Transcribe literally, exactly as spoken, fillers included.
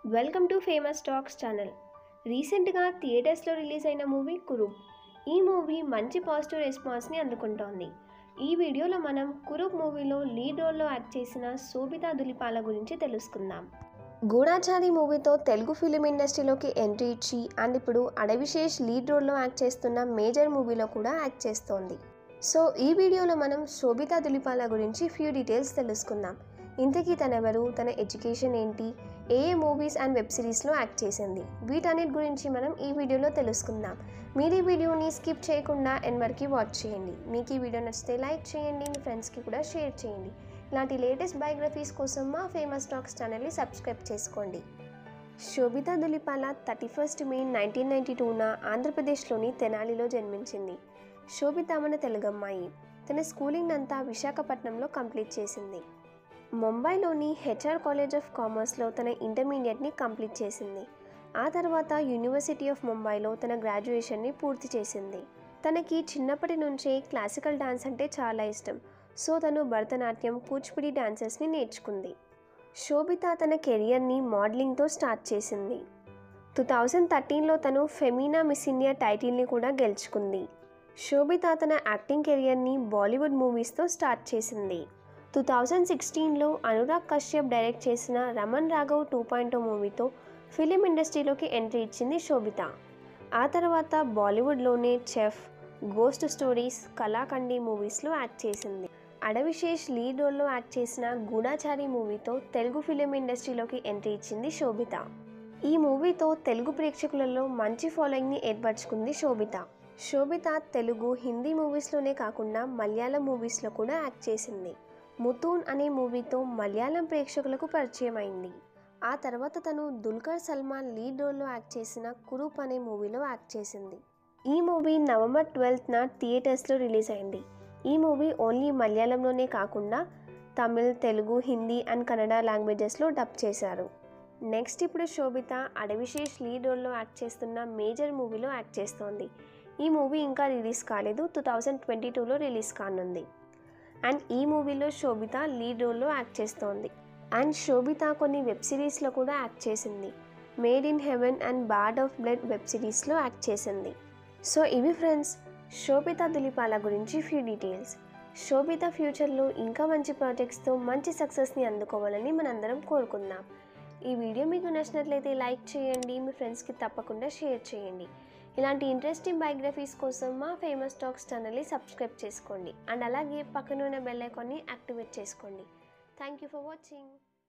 Welcome to famous talks channel. రీసెంట్గా థియేటర్స్లో release అయిన మూవీ కురూప్. ఈ మూవీ మంచి పాజిటివ్ రెస్పాన్స్ని అందుకుంటోంది. ఈ వీడియోలో మనం కురూప్ మూవీలో లీడ్ రోల్లో యాక్ట్ చేసిన శోభితా ధులిపాల గురించి తెలుసుకుందాం. గూఢాచారి మూవీతో తెలుగు ఫిలిం ఇండస్ట్రీలోకి ఎంట్రీ ఇచ్చి అండ్ ఇప్పుడు అడవిశేష్ లీడ్ రోల్లో యాక్ట్ చేస్తున్న మేజర్ మూవీలో కూడా యాక్ట్ చేస్తోంది. సో ఈ వీడియోలో మనం శోభితా ధులిపాల గురించి ఫ్యూ డీటెయిల్స్ తెలుసుకుందాం. ఇంతకీ తనెవరు, తన ఎడ్యుకేషన్ ఏంటి, ఏ ఏ మూవీస్ అండ్ వెబ్ సిరీస్లో యాక్ట్ చేసింది, వీటన్నిటి గురించి మనం ఈ వీడియోలో తెలుసుకుందాం. మీరు ఈ వీడియోని స్కిప్ చేయకుండా ఎండ్ వరకు వాచ్ చేయండి. మీకు ఈ వీడియో నచ్చితే లైక్ చేయండి, మీ ఫ్రెండ్స్కి కూడా షేర్ చేయండి. ఇలాంటి లేటెస్ట్ బయోగ్రఫీస్ కోసం మా ఫేమస్ టాక్స్ ఛానల్ని సబ్స్క్రైబ్ చేసుకోండి. Sobhita Dhulipala thirty first May nineteen ninety టూన ఆంధ్రప్రదేశ్లోని తెనాలిలో జన్మించింది. శోభిత మన తెలుగమ్మాయి. తన స్కూలింగ్ అంతా విశాఖపట్నంలో కంప్లీట్ చేసింది. ముంబైలోని హెచ్ఆర్ కాలేజ్ ఆఫ్ కామర్స్లో తన ఇంటర్మీడియట్ని కంప్లీట్ చేసింది. ఆ తర్వాత యూనివర్సిటీ ఆఫ్ ముంబైలో తన గ్రాడ్యుయేషన్ని పూర్తి చేసింది. తనకి చిన్నప్పటి నుంచే క్లాసికల్ డాన్స్ అంటే చాలా ఇష్టం. సో తను భరతనాట్యం, కూచిపూడి డాన్సెస్ని నేర్చుకుంది. శోభిత తన కెరియర్ని మోడలింగ్తో స్టార్ట్ చేసింది. టూ థౌజండ్ థర్టీన్లో తను ఫెమినా మిస్ ఇండియా టైటిల్ని కూడా గెలుచుకుంది. శోభిత తన యాక్టింగ్ కెరియర్ని బాలీవుడ్ మూవీస్తో స్టార్ట్ చేసింది. టూ థౌజండ్ సిక్స్టీన్లో అనురాగ్ కశ్యప్ డైరెక్ట్ చేసిన రమన్ రాఘవ్ టూ పాయింట్ మూవీతో ఫిలిం ఇండస్ట్రీలోకి ఎంట్రీ ఇచ్చింది శోభిత. ఆ తర్వాత బాలీవుడ్లోనే చెఫ్, గోస్ట్ స్టోరీస్, కళాఖండి మూవీస్లో యాక్ట్ చేసింది. అడవిశేష్ లీడ్ రోల్లో యాక్ట్ చేసిన గూఢాచారి మూవీతో తెలుగు ఫిలిం ఇండస్ట్రీలోకి ఎంట్రీ ఇచ్చింది శోభిత. ఈ మూవీతో తెలుగు ప్రేక్షకులలో మంచి ఫాలోయింగ్ని ఏర్పరచుకుంది శోభిత. శోభిత తెలుగు, హిందీ మూవీస్లోనే కాకుండా మలయాళం మూవీస్లో కూడా యాక్ట్ చేసింది. ముతూన్ అనే మూవీతో మలయాళం ప్రేక్షకులకు పరిచయం అయింది. ఆ తర్వాత తను దుల్కర్ సల్మాన్ లీడ్ రోల్లో యాక్ట్ చేసిన కురూప్ అనే మూవీలో యాక్ట్ చేసింది. ఈ మూవీ నవంబర్ ట్వెల్త్న థియేటర్స్లో రిలీజ్ అయింది. ఈ మూవీ ఓన్లీ మలయాళంలోనే కాకుండా తమిళ్, తెలుగు, హిందీ అండ్ కన్నడ లాంగ్వేజెస్లో డబ్ చేశారు. నెక్స్ట్ ఇప్పుడు శోభిత అడవిశేష్ లీడ్ రోల్లో యాక్ట్ చేస్తున్న మేజర్ మూవీలో యాక్ట్ చేస్తోంది. ఈ మూవీ ఇంకా రిలీజ్ కాలేదు, టూ థౌజండ్ ట్వంటీ టూలో రిలీజ్ కానుంది. అండ్ ఈ మూవీలో శోభిత లీడ్ రోల్లో యాక్ట్ చేస్తోంది. అండ్ శోభిత కొన్ని వెబ్ సిరీస్లో కూడా యాక్ట్ చేసింది. Made in Heaven and Bard of Blood web సిరీస్లో యాక్ట్ చేసింది. సో ఇవి ఫ్రెండ్స్ శోభితా ధులిపాల గురించి ఫ్యూ డీటెయిల్స్. శోభిత ఫ్యూచర్లో ఇంకా మంచి ప్రాజెక్ట్స్తో మంచి సక్సెస్ని అందుకోవాలని మనందరం కోరుకుందాం. ఈ వీడియో మీకు నచ్చినట్లయితే లైక్ చేయండి, మీ ఫ్రెండ్స్కి తప్పకుండా షేర్ చేయండి. ఇలాంటి ఇంట్రెస్టింగ్ బయోగ్రఫీస్ కోసం మా ఫేమస్ టాక్స్ ఛానల్ని సబ్స్క్రైబ్ చేసుకోండి. అండ్ అలాగే పక్కన ఉన్న బెల్ ఐకాన్ని యాక్టివేట్ చేసుకోండి. Thank you for watching.